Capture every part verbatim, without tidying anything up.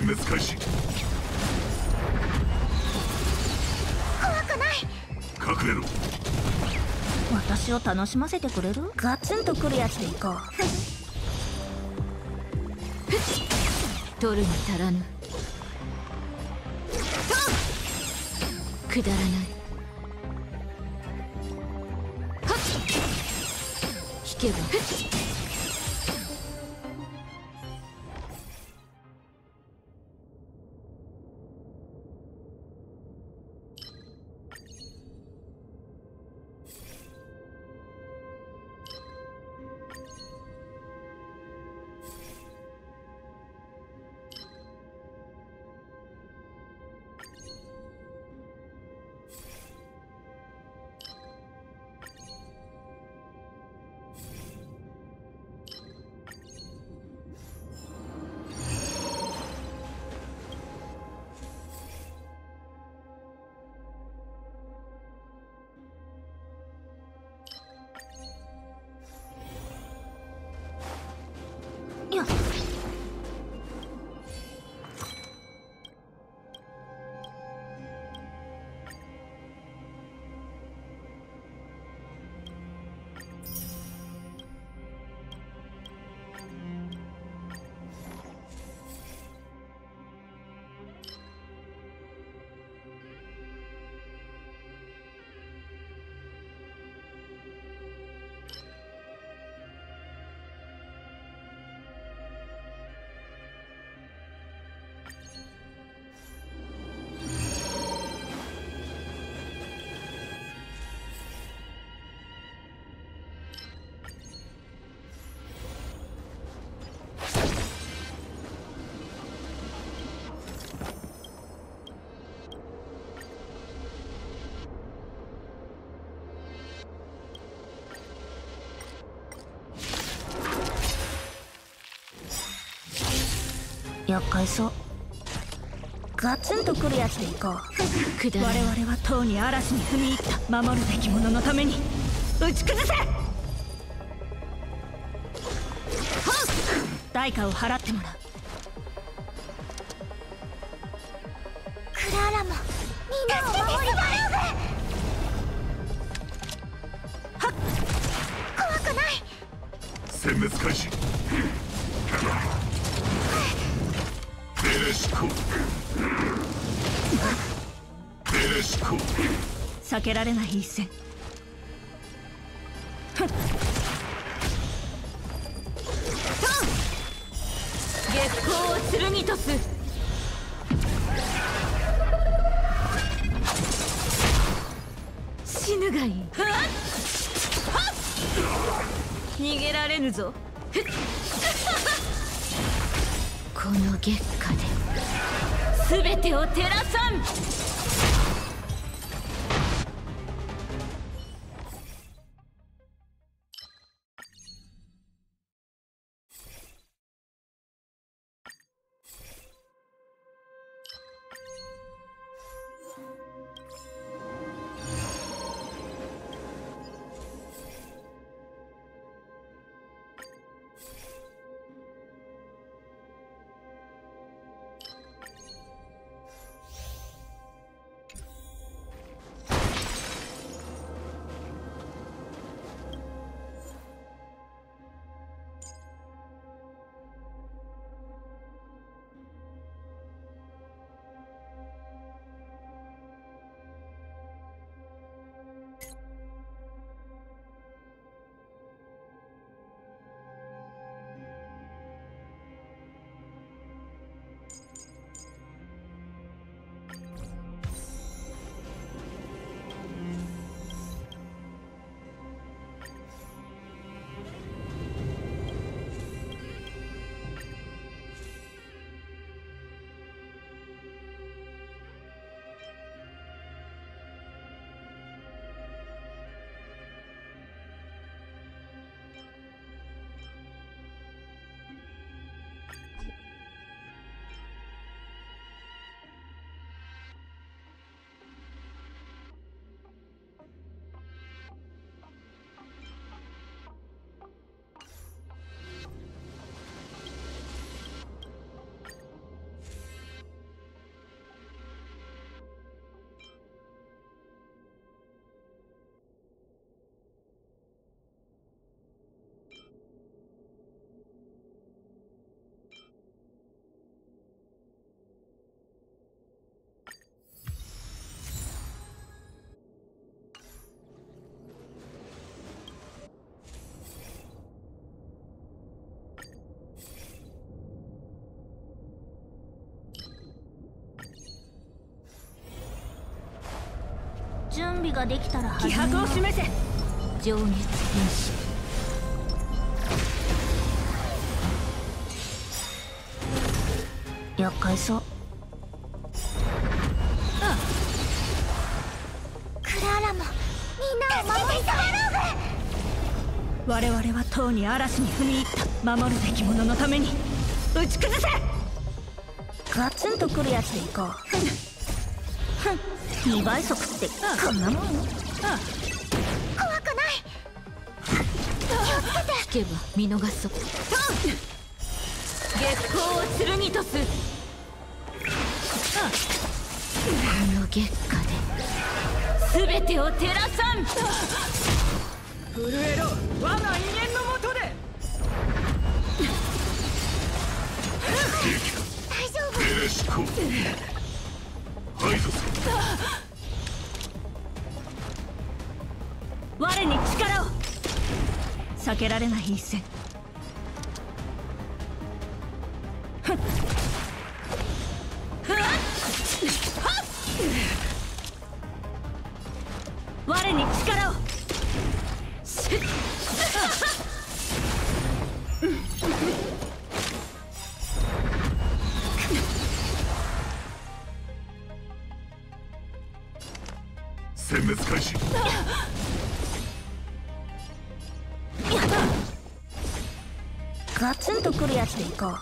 滅開始。 怖くない。 隠れろ。 私を楽しませてくれる？ガツンとくるやつでいこう。 取るに足らぬ。くだらない。引けばよっ。厄介そう。ガツンとくるやつでいこう。 くだらない。 我々はとうに嵐に踏み入った。守るべき者のために打ち崩せ。代価を払ってもらう。 クラーラもみんなを守りたい。 はっ。 怖くない。 殲滅開始。ベレシコベレシコ。 避けられない一戦。 月光を剣とす。死ぬがいい。逃げられぬぞ。この月下で全てを照らさん。 準備ができたら気始めよう。 迫を示せ。情熱変身。 厄介そう。 クラーラもみんなを守りたい。 我々はとうに嵐に踏み入った。守るべき者のために打ち崩せ。 ガツンとくるやつでいこう。ふん、にばい速ってこんなもん。 怖くない。 引けば見逃そう。月光を剣とす。この月下で全てを照らさん。震えろ我が威厳のもとで。 大丈夫。 エレシコ排除する。 我に力を。避けられない一戦。ふっふっ我に力を。しっ殲滅開始。 ガツンとくるやつでいこう。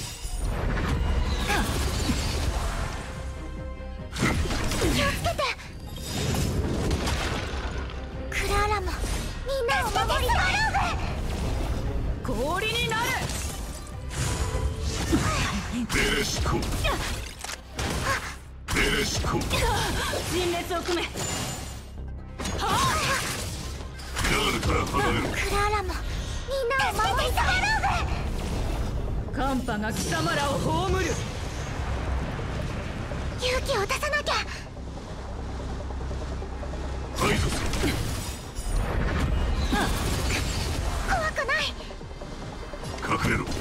気をつけて。クラーラもみんなを守りたい。 氷になる。 エレシコエレシコ陣列を組め。 ガールから離れる。 クラーラもみんなを守りたい。 寒波が貴様らを葬る。 勇気を出さなきゃ。 排除する。 怖くない。 隠れろ。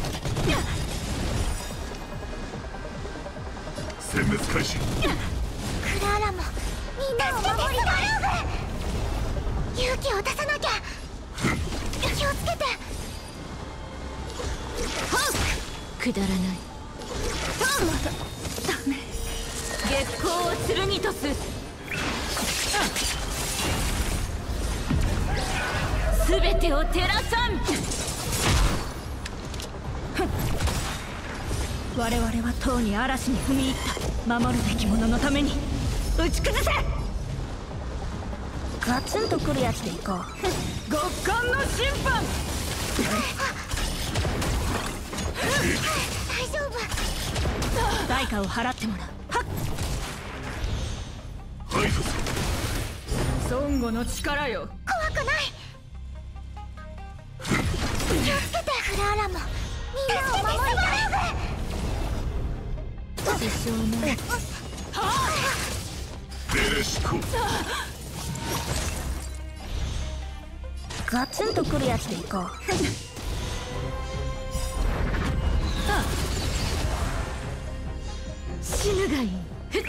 殲滅開始。 クラーラもみんなを守りたい。勇気を出さなきゃ。気をつけて。 くだらない。月光を剣とす。すべてを照らさん。我々はとうに嵐に踏み入った。守るべき者のために打ち崩せ。 ガツンとくるやつでいこう。 極寒の審判。 大丈夫。 代価を払ってもらう。はっ排除する。 孫悟の力よ。 怖くない。気をつけて。クラーラもみんなを守りたい。 支障ない。 エレシコガツンとくるやつでいこう。 死ぬがいい。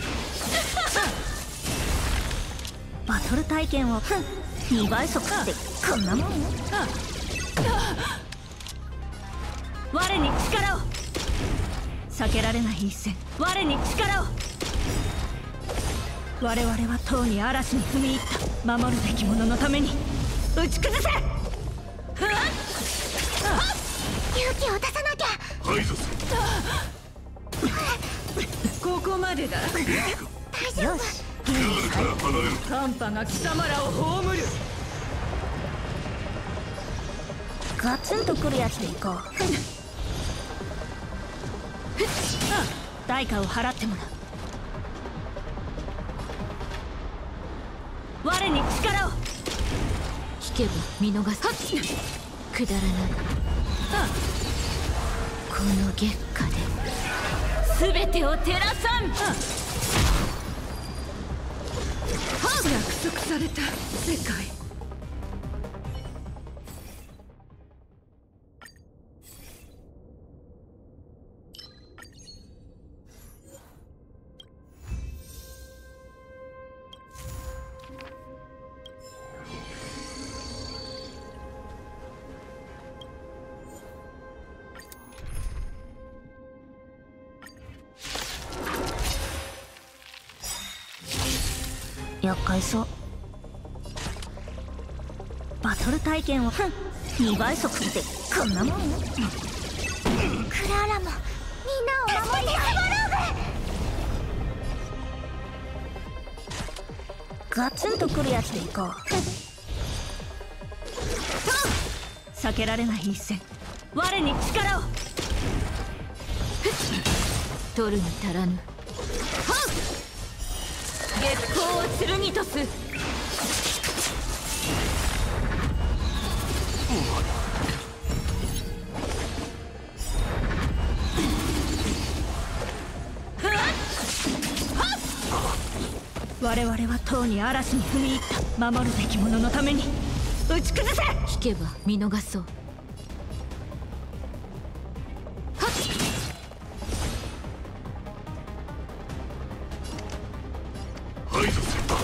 バトル体験をにばい速ってこんなもん。 我に力を。避けられない一戦。我に力を。我々はとうに嵐に踏み入った。守るべき者のために打ち崩せ。 勇気を出さなきゃ。 排除する。 ここまでだ。 大丈夫。 よし、 ガールから離れる。 寒波が貴様らを葬る。 ガツンとくるやつでいこう。 代価を払ってもらう。我に力を。引けば見逃す。くだらない。この月下で全てを照らさん。約束された世界。 厄介そう。バトル体験をふんにばい速ってこんなもん。 クララもみんなを守りたい。 ガツンとくるやつでいこう。避けられない一戦、我に力を。 取るに足らぬ。月光を剣とす。 我々はとうに嵐に踏み入った。守るべき者のために打ち崩せ。 引けば見逃そう。 排除するか。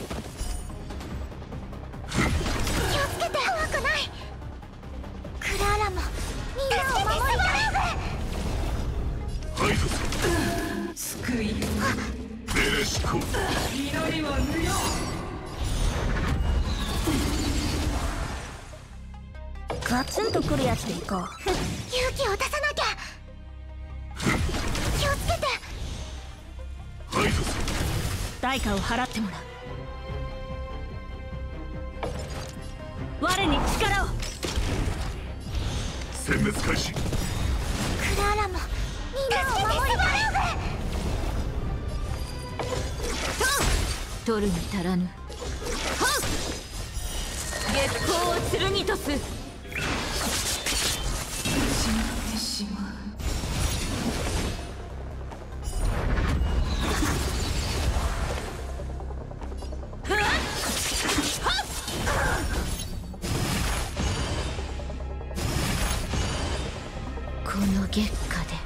気をつけて。怖くない。クララもみんなを守りたい。 排除する。 救いベレシコ。 祈りは無用。 ガツンとくるやつでいこう。 勇気を出さなきゃ。気をつけて。 排除する。 代価を払ってもらう。我に力を。 殲滅開始。 クララもみんなを守りたい。 取るに足らぬ。月光を剣とす。失ってしまう。この月下で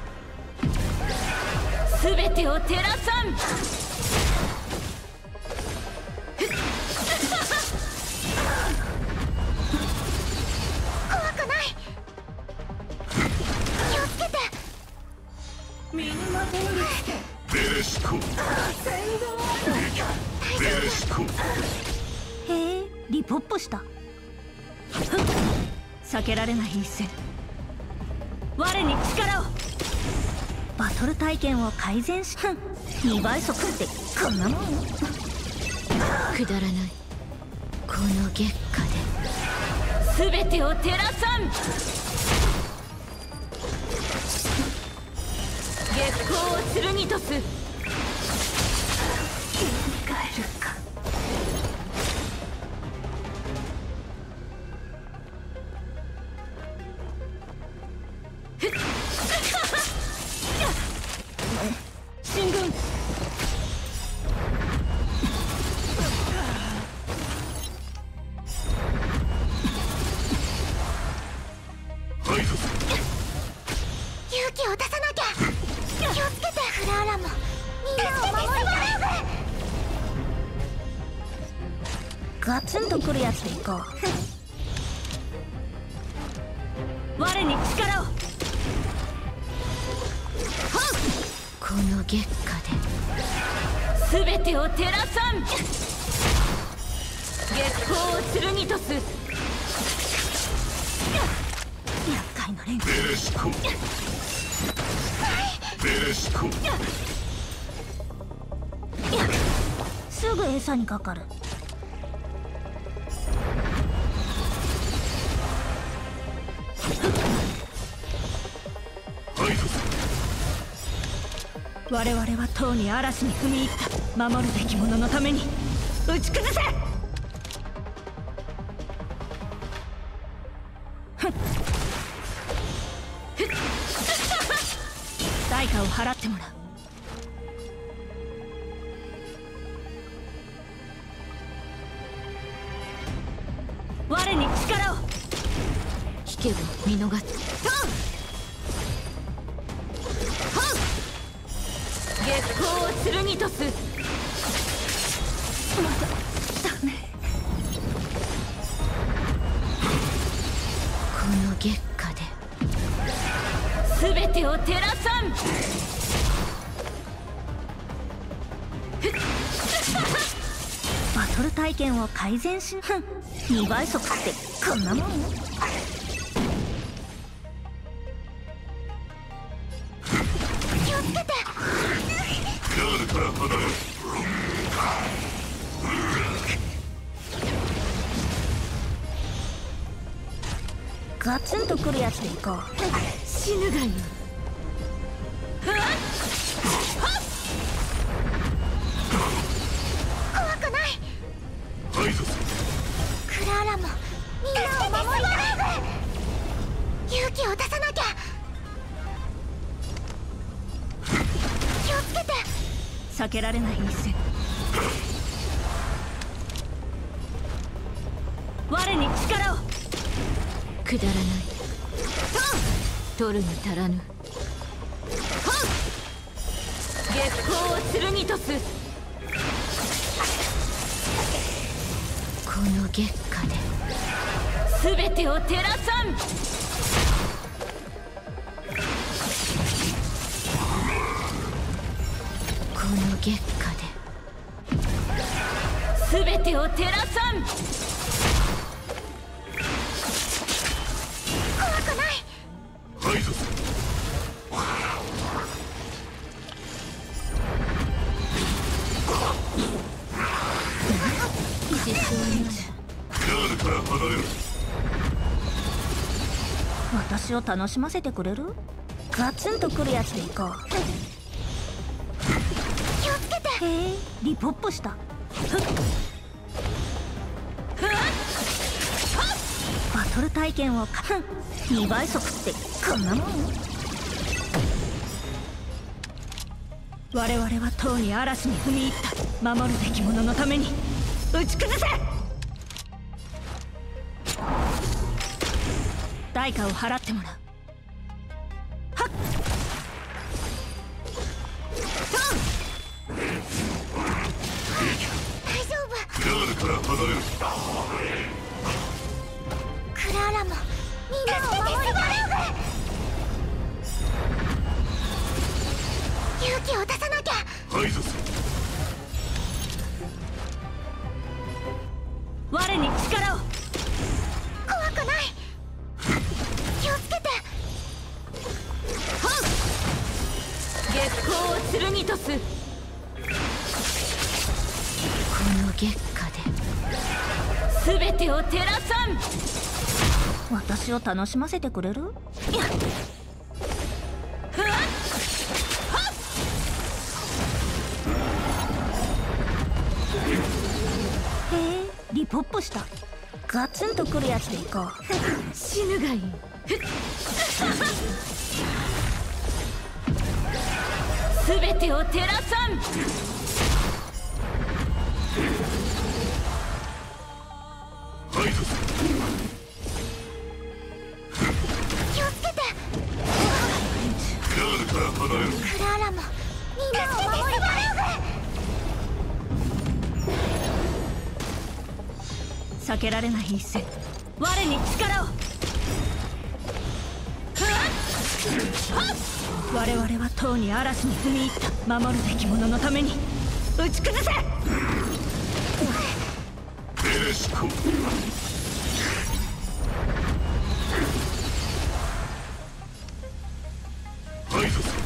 全てを照らさん。 怖くない。気をつけて。 みんなでベレシコ。ベレシコ。 へえ、リポッポした。避けられない一戦、我に力を。バトル体験を改善し、にばい速ってこんなもん。 くだらない。この月下で全てを照らさん。月光を剣とす。 帰るか。進軍。 排除する。 勇気を出さなきゃ。気をつけて。クララもみんなを守りたい。 ガツンとくるやつでいこう。我に力を。 この月下で全てを照らさん。月光を剣とす。 厄介な連中。 ベレシコ。ベレシコ。 すぐ餌にかかる。 排除する。 我々はとうに嵐に踏み入った。守るべき者のために打ち崩せ。代価を払ってもらう。我に力を。 引けば見逃す。月光を剣とす。 ダメ。 この月下で全てを照らさん。 トル体験を改善しふんにばい速ってこんなもん。 気をつけて。 ガールから離れる。 ガツンとくるやつでいこう。 死ぬがいい。 怖くない。 排除する。 クラーラもみんなを守りたい。勇気を出さなきゃ。気をつけて。 避けられない一戦。我に力を。 くだらない。取るに足らぬ。月光を剣とす。この月下で全てを照らさん。この月下で全てを照らさん。 怖くない。 排除する。 実相にガールから離れる。 私を楽しませてくれる？ガツンとくるやつでいこう。 気をつけて。 へえ、リポップした。バトル体験をかにばい速ってこんなもん。我々はとうに嵐に踏み入った。守るべき者のために打ち崩せ。代価を払ってもらう。はっ大丈夫。 ガールから離れる。 クラーラもみんなを守りたい。勇気を出さなきゃ。 排除する。 我に力を。 怖くない。気をつけて。 月光を剣とす。この月下で全てを照らさん。 私を楽しませてくれる？いやへえ、リポップした。ガツンとくるやつでいこう。 死ぬがいい。全てを照らさん。 排除する。 気をつけて。 ガールから離れる。 クラーラもみんなを守りたい。 避けられない一戦。我に力を。我々はとうに嵐に踏み入った。守るべき者のために打ち崩せ。 エレシコ。排除する。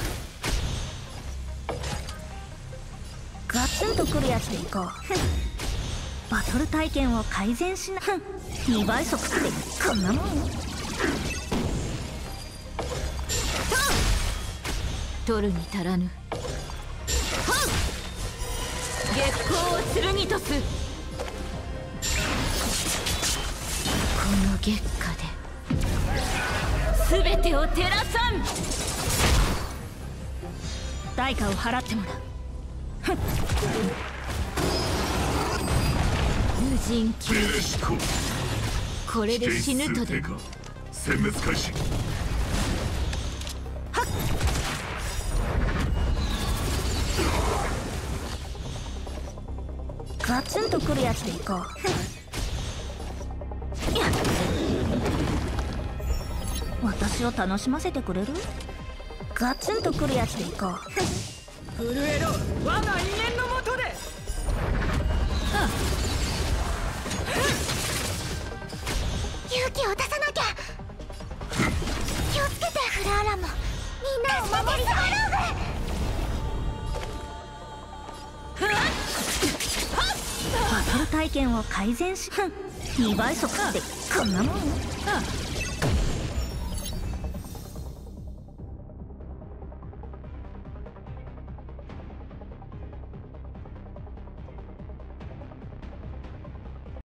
ガツンとくるやつでいこう。バトル体験を改善しな。にばい速ってこんなもん。 取るに足らぬ。月光を剣とす。この月下で全てを照らさん。 代価を払ってもらう。 無人機。 エレシコ。 これで死ぬとでも。 殲滅開始。 ガツンとくるやつでいこう。いや私を楽しませてくれる？ガツンとくるやつでいこう。 震えろ我が威厳のもとで。 あトル体験を改善しにばい速ってこんなもん。